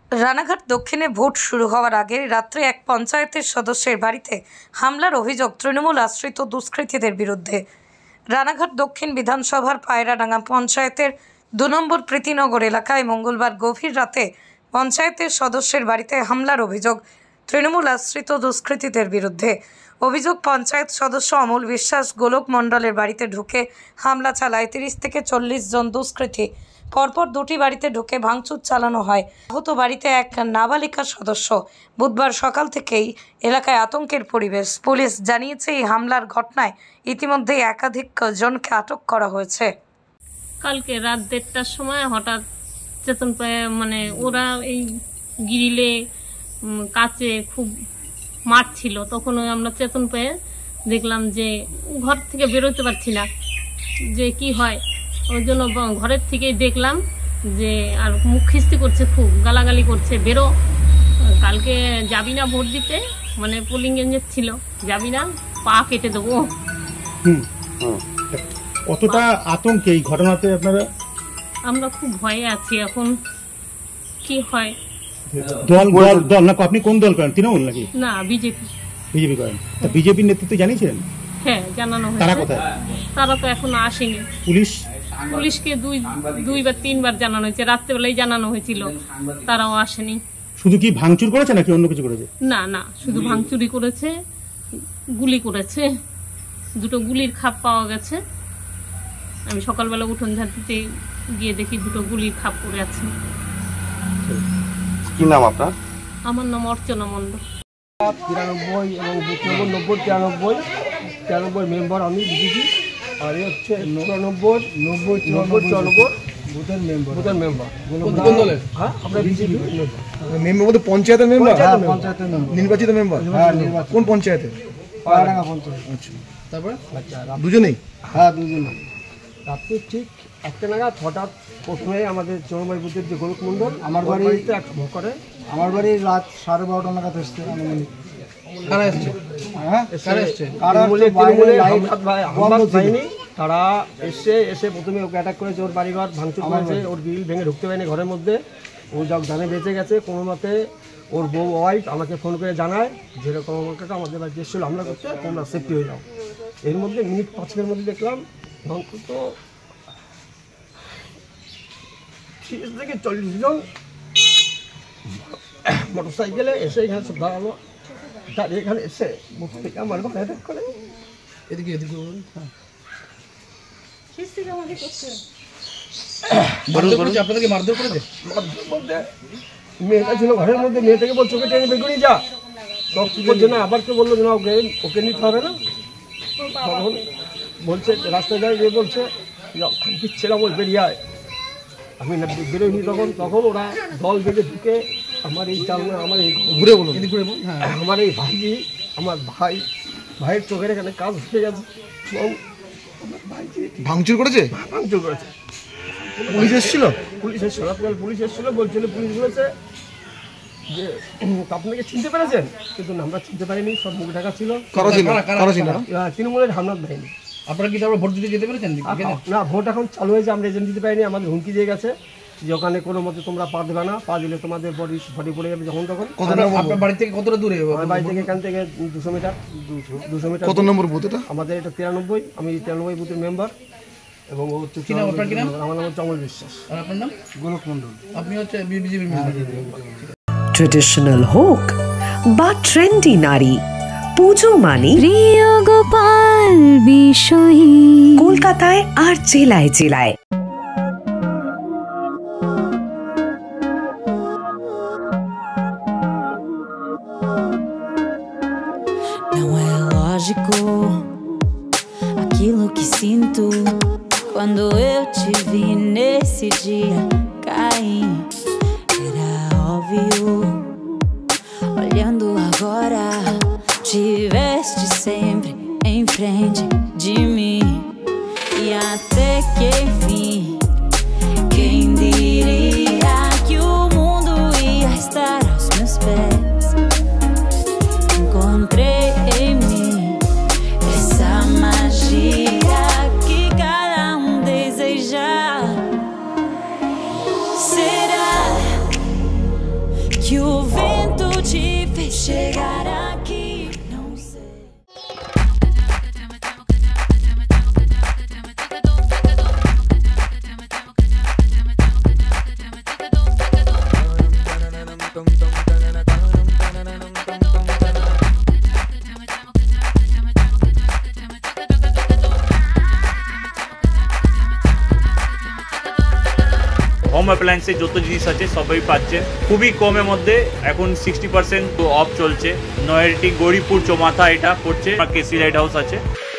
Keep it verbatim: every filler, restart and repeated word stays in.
রানাঘাট দক্ষিণে ভোট শুরু হওয়ার আগে রাত্রে এক পঞ্চায়েতের সদস্যের বাড়িতে হামলার অভিযোগ তৃণমূল আশ্রিত দুষ্কৃতীদের বিরুদ্ধে। রানাঘাট দক্ষিণ বিধানসভার পায়রাডাঙ্গা পঞ্চায়েতের দু নম্বর প্রীতিনগর এলাকায় মঙ্গলবার গভীর রাতে পঞ্চায়েতের সদস্যের বাড়িতে হামলার অভিযোগ তৃণমূল আশ্রিত দুষ্কৃতীদের বিরুদ্ধে। অভিযোগ, পঞ্চায়েত সদস্য অমল বিশ্বাস গোলক মণ্ডলের বাড়িতে ঢুকে হামলা চালায় তিরিশ থেকে চল্লিশ জন দুষ্কৃতী। পরপর দুটি বাড়িতে ঢুকে ভাঙচুর চালানো হয়। আহত বাড়িতে এক নাবালিকা সদস্য। বুধবার সকাল থেকেই এলাকায় আতঙ্কের পরিবেশ। পুলিশ জানিয়েছে, এই হামলার ঘটনায় ইতিমধ্যে একাধিক জনকে আটক করা হয়েছে। কালকে রাত দেড়টার সময় হঠাৎ চেতন পায়ে মানে ওরা এই গ্রিলে কাছে খুব মাঠ ছিল, তখন আমরা চেতন পেয়ে দেখলাম যে ঘর থেকে বেরোতে পারছি না, যে কি হয়। ওই জন্য ঘরের থেকেই দেখলাম যে আর মুখ খিস্তি করছে, খুব গালাগালি করছে, বেরো, কালকে যাবি না ভোট দিতে, মানে পোলিং এজেন্ট ছিল, যাবি না, পা কেটে দেবো। কতটা আতঙ্কে এই ঘটনাতে আপনারা? আমরা খুব ভয়ে আছি, এখন কি হয়। দল দল না, আপনি কোন দল করেন? তৃণমূল নাকি? না, বিজেপি। বিজেপি করেন? তা বিজেপির নেতৃত্বে জানিয়েছিলেন? হ্যাঁ, জানানো হয়েছে। তারা কোথায়? তারা তো এখনো আসেনি। পুলিশ পুলিশকে দুই দুইবার তিনবার জানানো হয়েছে, রাত্রেবেলায় জানানো হয়েছিল, তারাও আসেনি। শুধু কি ভাঙচুর করেছে নাকি অন্য কিছু করেছে? না না, শুধু ভাঙচুরি করেছে, গুলি করেছে, দুটো গুলির খাপ পাওয়া গেছে। আমি সকালবেলা উঠোন ঝাড়তে গিয়ে দেখি দুটো গুলির খাপ পড়ে আছে। কি নাম আপনার? আমার নাম অর্চনা মণ্ডল। তিরানব্বই এবং বুথ নম্বর নব্বই তিরানব্বই তিরানব্বই মেম্বার আমি বিজেপি, আর এই হচ্ছে চুরানব্বই নব্বই নব্বই চুরানব্বই বুথের মেম্বার বুথের মেম্বার কোন দলের? হ্যাঁ, আমরা বিজেপি মেম্বার বলতে পঞ্চায়েতের মেম্বার? পঞ্চায়েতের মেম্বার, নির্বাচিত মেম্বার। হ্যাঁ, কোন পঞ্চায়েতে? পায়রাডাঙ্গা পঞ্চায়েত। আচ্ছা, তারপরে দুজনেই? হ্যাঁ, দুজনে। রাত্রে ঠিক একটা নাগাদ হঠাৎ প্রথমে আমাদের চরমাই বুথের যে গোলক মণ্ডল আমার বাড়িতে এক করে, আমার বাড়ি রাত সাড়ে বারোটা নাগাদ এসছে। কারা এসছে? হ্যাঁ, তারা এসে এসে প্রথমে ওকে অ্যাটাক করেছে, ওর বাড়িঘর ভাঙচুর করেছে, ওর গ্রিল ভেঙে ঢুকতে পারেনি ঘরের মধ্যে। ও যাক জানে বেঁচে গেছে কোনো মতে। ওর বউ ওয়াইফ আমাকে ফোন করে জানায় যেরকম আমাকে আমাদের বাড়িতে এসেছিল হামলা করতে, তোমরা সেফটি হয়ে যাও। এর মধ্যে মিনিট পাঁচের মধ্যে দেখলাম অন্তত তিরিশ থেকে চল্লিশ জন মোটর সাইকেলে এসে এখানে সব দাঁড়ালো। তার এখানে এসে মুখ থেকে আমার ঘরে অ্যাটাক করে। এদিকে এদিকে আপনাদেরকে মারধর করেছে? মারধর বলতে মেয়েটা ছিল ঘরের মধ্যে, মেয়েটাকে বলছে ওকে টেনে বেগুনি যা, তখন বলছে না, আবার কে বললো যে না ওকে ওকে নিতে হবে না। তখন বলছে রাস্তায় যায়, গিয়ে বলছে দিচ্ছিলাম ওই বেরিয়ে আয়। আমি না বেরোয়নি তখন। তখন ওরা দল বেঁধে ঢুকে আমার এই জানলা, আমার এই ঘুরে বলুন আমার এই ভাইজি, আমার ভাই ভাইয়ের চোখের এখানে কাজ ঢুকে গেছে এবং ভাঙচুর করেছে। ভাঙচুর করেছে। পুলিশ এসেছিল? পুলিশ এসেছিল, আপনার পুলিশ এসেছিল, বলছিল পুলিশ বলেছে যে আপনাকে চিনতে পেরেছেন, কিন্তু আমরা চিনতে পারিনি, সব মুখ ঢাকা ছিল। তৃণমূলের হামলাত বাহিনী। আপনারা কি তারপর ভোট দিতে যেতে পেরেছেন? না, ভোট এখন চালু হয়েছে, আমরা এজেন্ট দিতে পারিনি। আমাদের হুমকি দিয়ে গেছে যে ওখানে কোনো মতে তোমরা পা দেবে না, পা দিলে তোমাদের বডি বডি পড়ে যাবে যখন তখন। আপনার বাড়ি থেকে কতটা দূরে? আমার বাড়ি থেকে এখান থেকে দুশো মিটার দুশো মিটার। কত নম্বর বুথ এটা? আমাদের এটা তিরানব্বই, আমি তিরানব্বই বুথের মেম্বার এবং ও হচ্ছে আমার নাম হচ্ছে অমল বিশ্বাস। আর আপনার নাম? গোলক মণ্ডল। আপনি হচ্ছে বিজেপির মেম্বার। ট্রেডিশনাল হোক বা ট্রেন্ডি নারী, পুজো মানে প্রিয় গোপাল বিষয়ী কলকাতায় আর জেলায় জেলায়। Não é lógico aquilo que sinto quando eu te vi nesse dia cair. Era óbvio, olhando agora, tiveste sempre em frente de mim. E até que enfim, quem diria que o mundo ia estar aos meus pés? Encontrei em mim essa magia que cada um deseja. Será অ্যাপ্লায়েন্সের যত জিনিস আছে সবই পাচ্ছেন খুবই কমের মধ্যে। এখন sixty percent of চলছে। নয়ারটি গৌরীপুর চৌমাথা এটা পড়ছে, কেসি লাইট হাউস আছে।